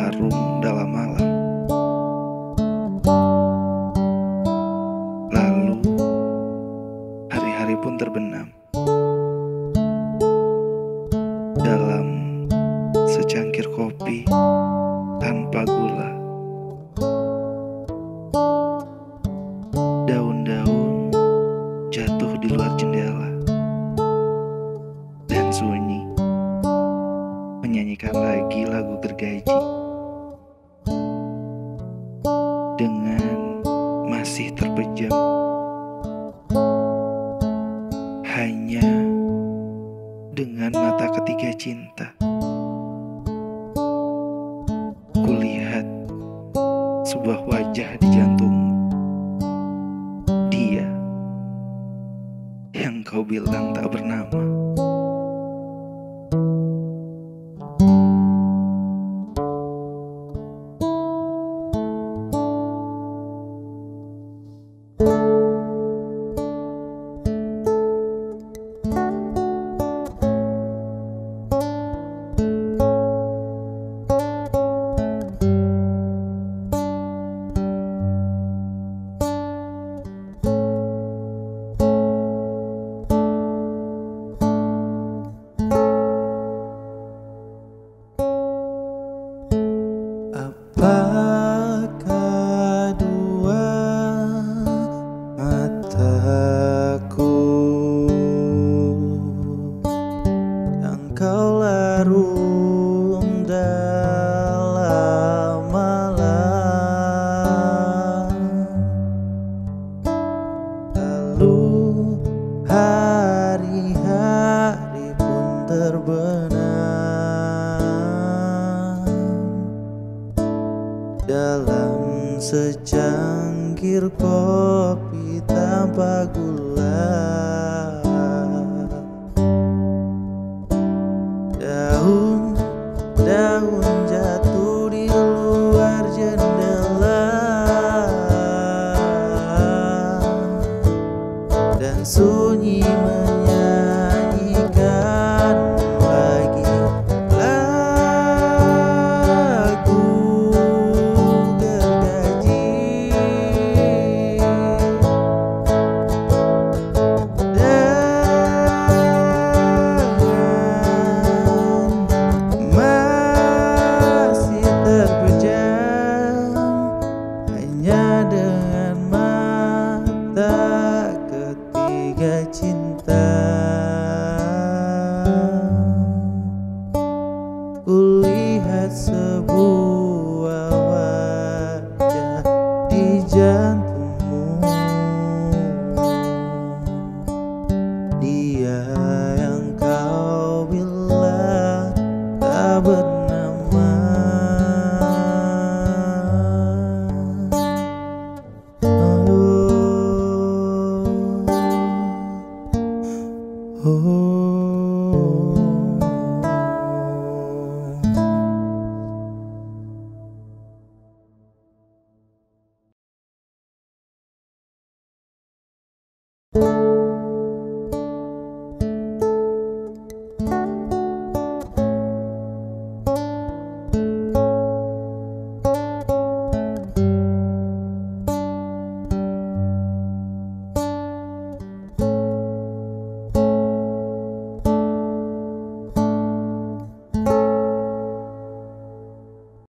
larung dalam malam. Lalu hari-hari pun terbenam dalam secangkir kopi tanpa gula. Daun-daun jatuh di luar jendela dan sunyi menyanyikan lagi lagu gergaji dengan masih terpejam hanya dengan mata ketiga cinta. Kulihat sebuah wajah di jantungmu, dia yang kau bilang tak bernama. Apakah dua mataku yang kau larung dalam malam, lalu hari-hari pun terbenam dalam secangkir kopi tanpa gula.